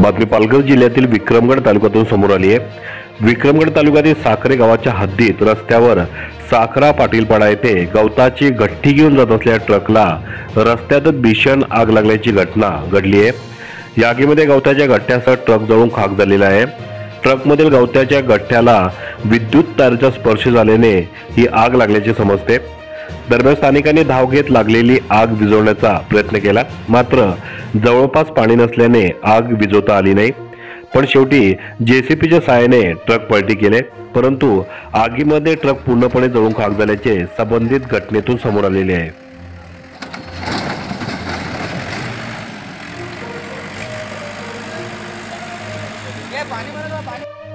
बातमी पालघर जिल्ह्यातील विक्रमगड तालुक्यातून समोर आली आहे। विक्रमगड तालुक्यातील साखरे गावाच्या हद्दीत रस्त्यावर साखरा पाटीलपाडा येथे गवताची गठ्ठी घेऊन जात असलेल्या ट्रकला रस्त्यातच भीषण आग लागल्याची घटना घडली आहे। या आगीमध्ये गवताच्या गठ्ठ्यासह ट्रक जळून खाक झालेला आहे। ट्रकमधील गवताच्या गठ्ठ्याला विद्युत ताराचा स्पर्श झाल्याने ही आग लागल्याचे समजते। दरम्यान स्थानिकांनी धाव घेत लागलेली आग विझवण्याचा प्रयत्न केला, मात्र जवळपास पाणी नसल्याने आग विझवता आली नाही। पण शेवटी जेसीपीच्या सहाय्याने ट्रक पलटी केले, परंतु आगीमध्ये ट्रक पूर्णपणे जळून खाक झाल्याचे संबंधित घटनेतून समोर आलेले आहे। पाणी